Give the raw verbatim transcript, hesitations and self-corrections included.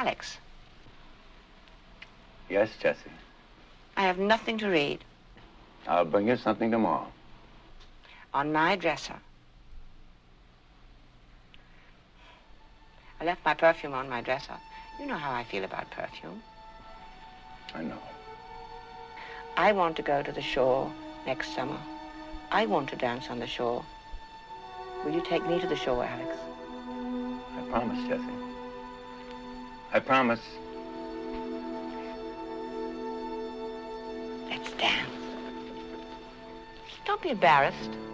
Alex. Yes, Jessie. I have nothing to read. I'll bring you something tomorrow. On my dresser. I left my perfume on my dresser. You know how I feel about perfume. I know. I want to go to the shore next summer. I want to dance on the shore. Will you take me to the shore, Alex? I promise, Jessie. I promise. Let's dance. Don't be embarrassed.